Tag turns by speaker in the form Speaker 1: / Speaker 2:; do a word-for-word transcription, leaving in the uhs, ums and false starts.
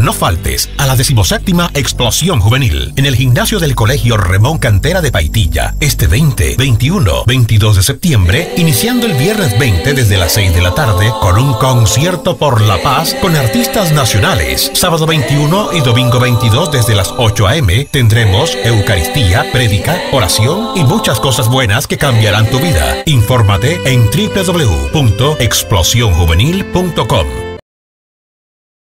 Speaker 1: No faltes a la decimoséptima Explosión Juvenil en el gimnasio del Colegio Ramón Cantera de Paitilla, este veinte, veintiuno, veintidós de septiembre, iniciando el viernes veinte desde las seis de la tarde con un concierto por la paz con artistas nacionales. Sábado veintiuno y domingo veintidós desde las ocho a eme tendremos eucaristía, prédica, oración y muchas cosas buenas que cambiarán tu vida. Infórmate en doble u doble u doble u punto explosión juvenil punto com.